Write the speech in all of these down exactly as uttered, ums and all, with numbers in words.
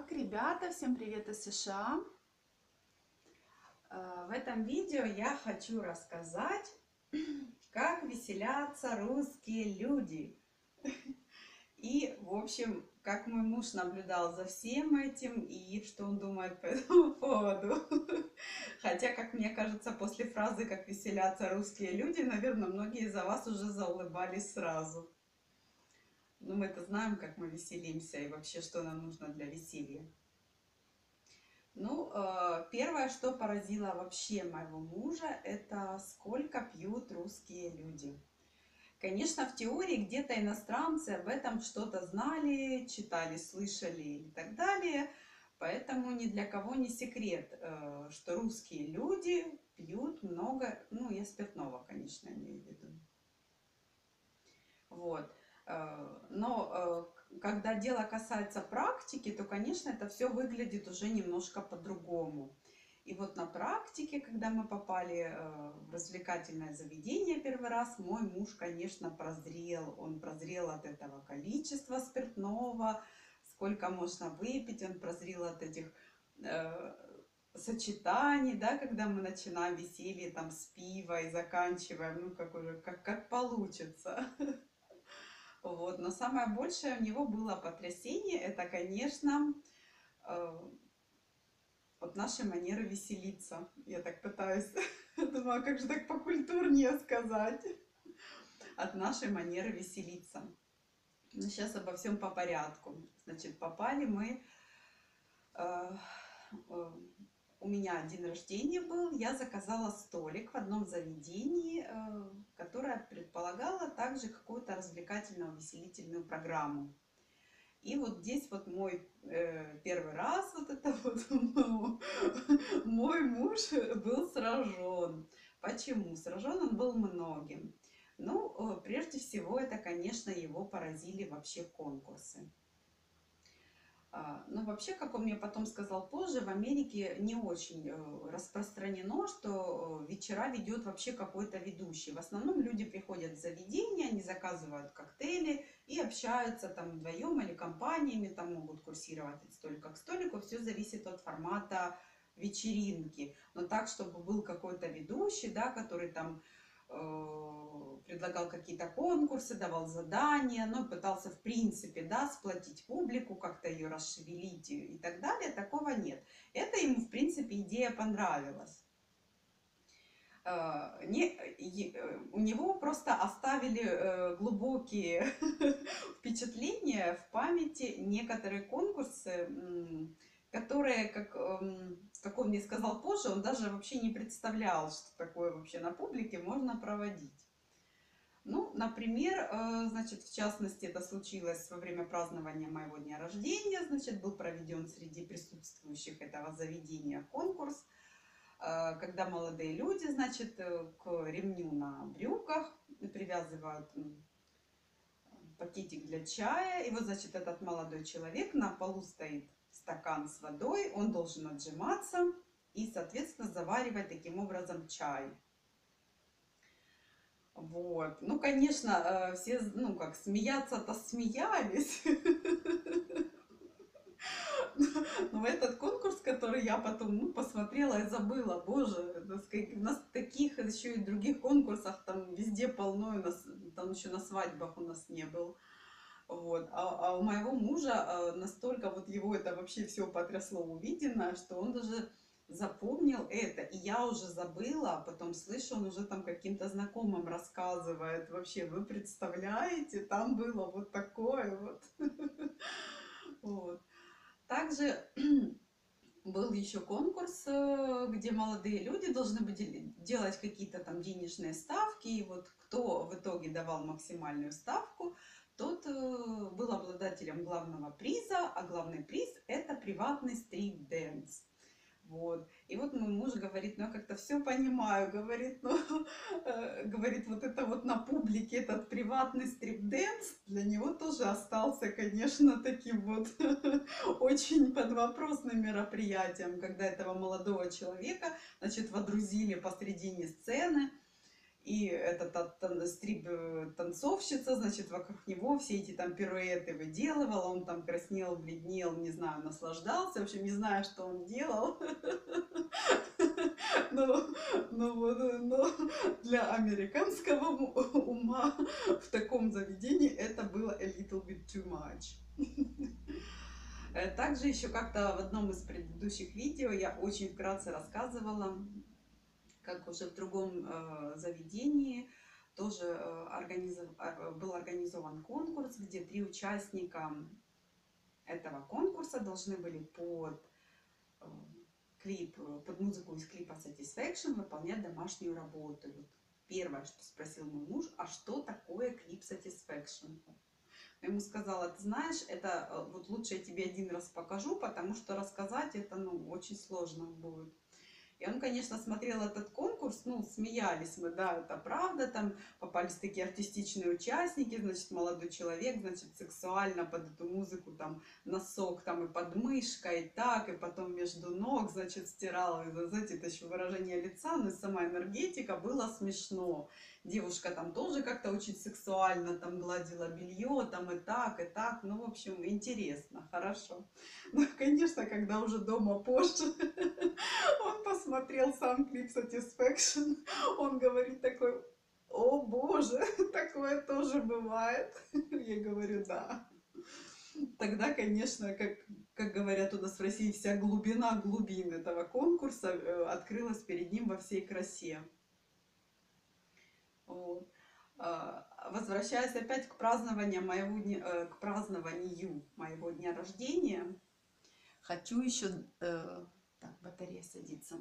Так, ребята, всем привет из США. В этом видео я хочу рассказать, как веселятся русские люди. И, в общем, как мой муж наблюдал за всем этим и что он думает по этому поводу. Хотя, как мне кажется, после фразы «как веселятся русские люди», наверное, многие из вас уже заулыбались сразу. Но мы-то знаем, как мы веселимся и вообще, что нам нужно для веселья. Ну, первое, что поразило вообще моего мужа, это сколько пьют русские люди. Конечно, в теории где-то иностранцы об этом что-то знали, читали, слышали и так далее. Поэтому ни для кого не секрет, что русские люди пьют много, ну, я спиртного, конечно, имею в виду. Вот. Но когда дело касается практики, то, конечно, это все выглядит уже немножко по-другому. И вот на практике, когда мы попали в развлекательное заведение первый раз, мой муж, конечно, прозрел. Он прозрел от этого количества спиртного, сколько можно выпить. Он прозрел от этих э, сочетаний, да, когда мы начинаем веселье там с пива и заканчиваем, ну, как уже, как, как получится. Вот. Но самое большее у него было потрясение, это, конечно, от нашей манеры веселиться. Я так пытаюсь, думаю, как же так покультурнее сказать. От нашей манеры веселиться. Но сейчас обо всем по порядку. Значит, попали мы... У меня день рождения был, я заказала столик в одном заведении, которое предполагало также какую-то развлекательную, веселительную программу. И вот здесь вот мой э, первый раз, вот это вот, мой муж был сражен. Почему? Сражен он был многим. Ну, прежде всего, это, конечно, его поразили вообще конкурсы. Ну, вообще, как он мне потом сказал позже, в Америке не очень распространено, что вечера ведет вообще какой-то ведущий. В основном люди приходят в заведение, они заказывают коктейли и общаются там вдвоем или компаниями, там могут курсировать от столика к столику. Все зависит от формата вечеринки. Но так, чтобы был какой-то ведущий, да, который там предлагал какие-то конкурсы, давал задания, ну, пытался в принципе, да, сплотить публику, как-то ее расшевелить и так далее, такого нет. Это ему, в принципе, идея понравилась. Не, у него просто оставили глубокие впечатления в памяти некоторые конкурсы, которые, как, как он мне сказал позже, он даже вообще не представлял, что такое вообще на публике можно проводить. Ну, например, значит, в частности, это случилось во время празднования моего дня рождения, значит, был проведен среди присутствующих этого заведения конкурс, когда молодые люди, значит, к ремню на брюках привязывают пакетик для чая, и вот, значит, этот молодой человек, на полу стоит стакан с водой, он должен отжиматься и, соответственно, заваривать таким образом чай. Вот. Ну, конечно, все, ну, как, смеяться-то смеялись. Но этот конкурс, который я потом, ну, посмотрела и забыла, боже, у нас таких еще и других конкурсах там везде полно, у нас, там еще на свадьбах у нас не был. Вот. А, а у моего мужа настолько вот его это вообще все потрясло увиденное, что он даже запомнил это. И я уже забыла, а потом слышу, он уже там каким-то знакомым рассказывает. Вообще, вы представляете, там было вот такое вот. Вот. Также был еще конкурс, где молодые люди должны были делать какие-то там денежные ставки. И вот кто в итоге давал максимальную ставку, тот был обладателем главного приза, а главный приз — это приватный стрит-дэнс. Вот. И вот мой муж говорит, ну я как-то все понимаю, говорит, ну, э, говорит, вот это вот на публике, этот приватный стрип-дэнс, для него тоже остался, конечно, таким вот очень подвопросным мероприятием, когда этого молодого человека, значит, водрузили посредине сцены, и эта та- та- стрип-танцовщица, значит, вокруг него все эти там пируэты выделывала, он там краснел, бледнел, не знаю, наслаждался, в общем, не знаю, что он делал. Но, но, вот, но для американского ума в таком заведении это было a little bit too much. Также еще как-то в одном из предыдущих видео я очень вкратце рассказывала, как уже в другом э, заведении тоже э, организов... был организован конкурс, где три участника этого конкурса должны были под э, клип, под музыку из клипа Satisfaction выполнять домашнюю работу. Вот первое, что спросил мой муж, а что такое клип Satisfaction? Я ему сказала, ты знаешь, это вот лучше я тебе один раз покажу, потому что рассказать это, ну, очень сложно будет. И он, конечно, смотрел этот конкурс, ну, смеялись мы, да, это правда, там попались такие артистичные участники, значит, молодой человек, значит, сексуально под эту музыку, там, носок, там, и подмышка, и так, и потом между ног, значит, стирал, и, знаете, это еще выражение лица, но и сама энергетика, было смешно. Девушка там тоже как-то очень сексуально, там, гладила белье, там, и так, и так, ну, в общем, интересно, хорошо. Ну, конечно, когда уже дома позже, он посмотрел сам клип Satisfaction, он говорит такой, о боже, такое тоже бывает. Я говорю, да. Тогда, конечно, как, как говорят у нас в России, вся глубина глубин этого конкурса э, открылась перед ним во всей красе. Вот. Возвращаясь опять к празднованию моего дня, к празднованию моего дня рождения, хочу еще... Э, так, батарея садится.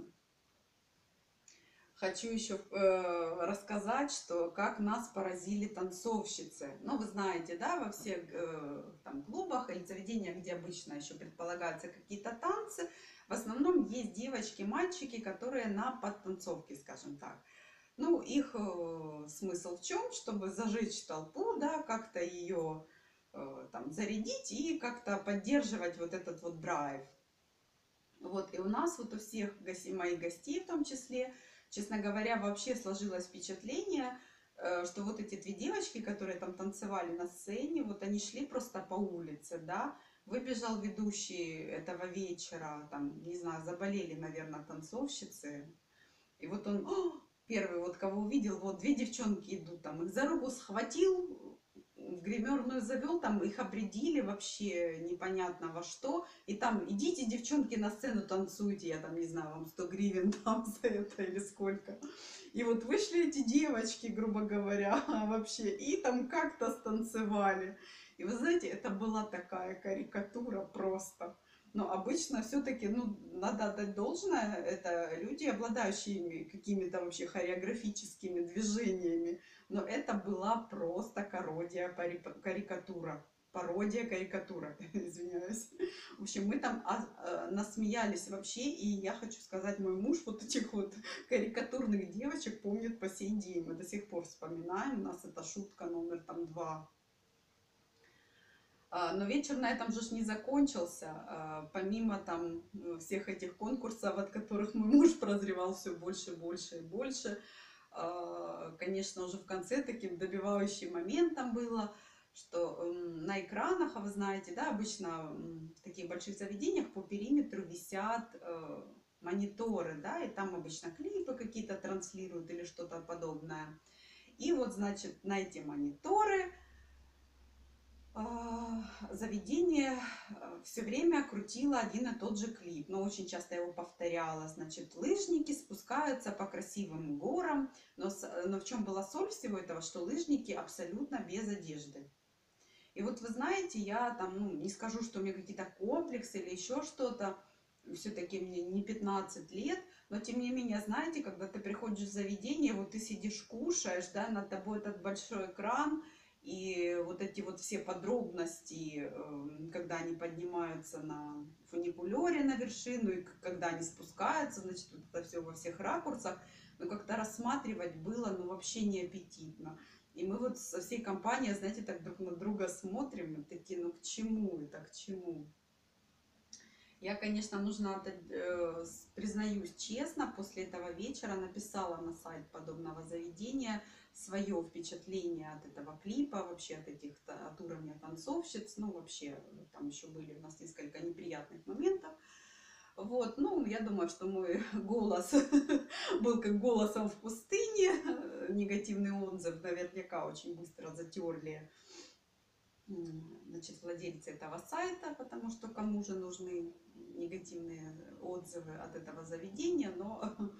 Хочу еще э, рассказать, что как нас поразили танцовщицы. Ну, вы знаете, да, во всех э, там, клубах или заведениях, где обычно еще предполагаются какие-то танцы, в основном есть девочки, мальчики, которые на подтанцовке, скажем так. Ну, их э, смысл в чем? Чтобы зажечь толпу, да, как-то ее э, там зарядить и как-то поддерживать вот этот вот драйв. Вот, и у нас вот у всех гостей, моих гостей в том числе, честно говоря, вообще сложилось впечатление, что вот эти две девочки, которые там танцевали на сцене, вот они шли просто по улице, да, выбежал ведущий этого вечера, там, не знаю, заболели, наверное, танцовщицы, и вот он, о, первый, вот кого увидел, вот две девчонки идут, там, их за руку схватил, в гримерную завел, там их обредили вообще непонятно во что. И там, идите, девчонки, на сцену танцуйте, я там, не знаю, вам сто гривен дам за это или сколько. И вот вышли эти девочки, грубо говоря, вообще, и там как-то станцевали. И вы знаете, это была такая карикатура просто. Но обычно все-таки, ну, надо отдать должное, это люди, обладающие какими-то вообще хореографическими движениями. Но это была просто пародия, карикатура. Пародия, карикатура, извиняюсь. В общем, мы там а, а, насмеялись вообще, и я хочу сказать, мой муж вот этих вот карикатурных девочек помнит по сей день. Мы до сих пор вспоминаем, у нас это шутка номер там два. Но вечер на этом же не закончился. Помимо там всех этих конкурсов, от которых мой муж прозревал все больше, больше и больше, конечно, уже в конце таким добивающим моментом было, что на экранах, а вы знаете, да, обычно в таких больших заведениях по периметру висят мониторы, да, и там обычно клипы какие-то транслируют или что-то подобное. И вот, значит, на эти мониторы заведение все время крутило один и тот же клип, но очень часто его повторяло. Значит, лыжники спускаются по красивым горам, но, но в чем была соль всего этого, что лыжники абсолютно без одежды. И вот вы знаете, я там, ну, не скажу, что у меня какие-то комплексы или еще что-то, все-таки мне не пятнадцать лет, но тем не менее, знаете, когда ты приходишь в заведение, вот ты сидишь, кушаешь, да, над тобой этот большой экран, и вот эти вот все подробности, когда они поднимаются на фуникулере на вершину, и когда они спускаются, значит, вот это все во всех ракурсах, но как-то рассматривать было, ну, вообще не аппетитно. И мы вот со всей компанией, знаете, так друг на друга смотрим, и такие, ну, к чему это, к чему? Я, конечно, нужно, отда- э, с- признаюсь честно, после этого вечера написала на сайт подобного заведения свое впечатление от этого клипа, вообще от этих, та- от уровня танцовщиц, ну вообще э, там еще были у нас несколько неприятных моментов. Вот, ну, я думаю, что мой голос был как голосом в пустыне, негативный отзыв наверняка очень быстро затерли, м, значит, владельцы этого сайта, потому что кому же нужны негативные отзывы от этого заведения, но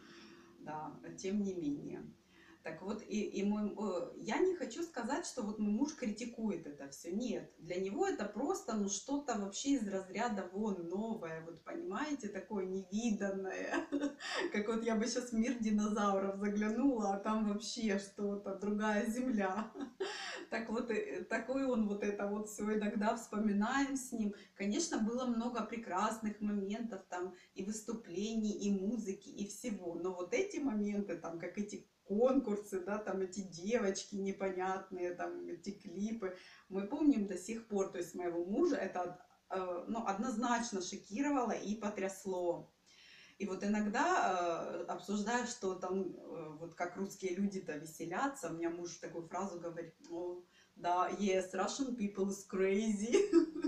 да, тем не менее. Так вот, и, и мой, э, я не хочу сказать, что вот мой муж критикует это все. Нет, для него это просто, ну, что-то вообще из разряда вон новое, вот понимаете, такое невиданное. Как вот я бы сейчас в мир динозавров заглянула, а там вообще что-то, другая земля. Так вот, э, такой он вот это вот все иногда вспоминаем с ним. Конечно, было много прекрасных моментов там и выступлений, и музыки, и всего. Но вот эти моменты, там, как эти конкурсы, да, там эти девочки непонятные, там эти клипы, мы помним до сих пор. То есть моего мужа это э, ну, однозначно шокировало и потрясло. И вот иногда, э, обсуждая, что там, э, вот как русские люди-то веселятся, у меня муж такую фразу говорит: "О, да, yes, Russian people is crazy".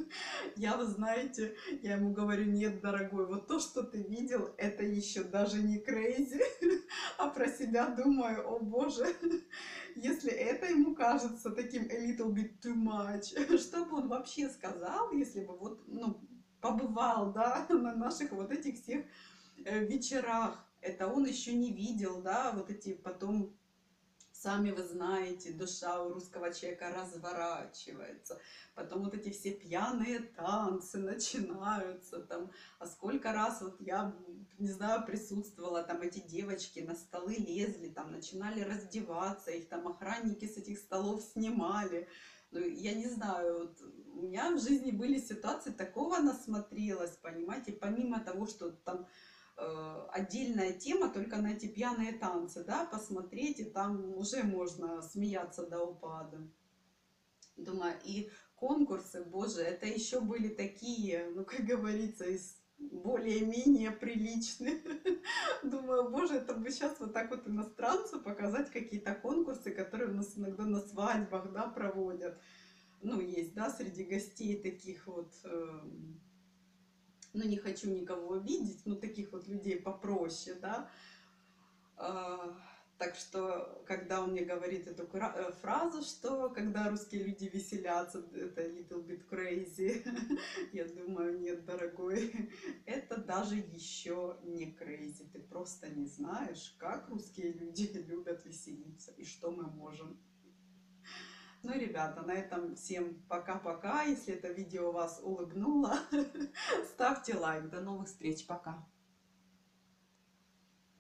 Я, вы знаете, я ему говорю: нет, дорогой, вот то, что ты видел, это еще даже не crazy. А про себя думаю: о боже, если это ему кажется таким a little bit too much, что бы он вообще сказал, если бы вот, ну, побывал, да, на наших вот этих всех э, вечерах. Это он еще не видел, да, вот эти потом, сами вы знаете, душа у русского человека разворачивается. Потом вот эти все пьяные танцы начинаются там. А сколько раз вот я, не знаю, присутствовала, там эти девочки на столы лезли, там начинали раздеваться, их там охранники с этих столов снимали. Ну, я не знаю, вот у меня в жизни были ситуации, такого насмотрелась, понимаете, помимо того, что там э, отдельная тема только на эти пьяные танцы, да, посмотреть, и там уже можно смеяться до упада. Думаю, и конкурсы, боже, это еще были такие, ну, как говорится, из более-менее приличные. Думаю, боже, это бы сейчас вот так вот иностранцу показать какие-то конкурсы, которые у нас иногда на свадьбах, да, проводят. Ну, есть, да, среди гостей таких вот, эм, ну, не хочу никого обидеть, но таких вот людей попроще, да. А, Так что, когда он мне говорит эту кра- э, фразу, что когда русские люди веселятся, это little bit crazy, я думаю, нет, дорогой, это даже еще не crazy. Ты просто не знаешь, как русские люди любят веселиться и что мы можем. Ну, ребята, на этом всем пока-пока. Если это видео вас улыбнуло, ставьте лайк. До новых встреч. Пока.